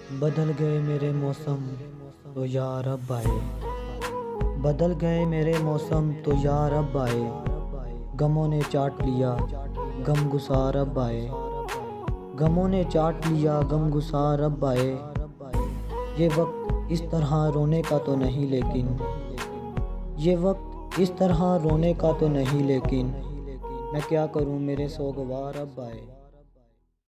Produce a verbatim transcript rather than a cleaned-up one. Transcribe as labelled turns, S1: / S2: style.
S1: बदल गए मेरे मौसम तो यार अब आए, बदल गए मेरे मौसम तो यार अब आए। गमों ने चाट लिया गम गुसार अब आए, गमों ने चाट लिया गम गुसार अब आए। ये वक्त इस तरह रोने का तो नहीं लेकिन, ये वक्त इस तरह रोने का तो नहीं लेकिन, मैं क्या करूं मेरे सोगवार अब आए।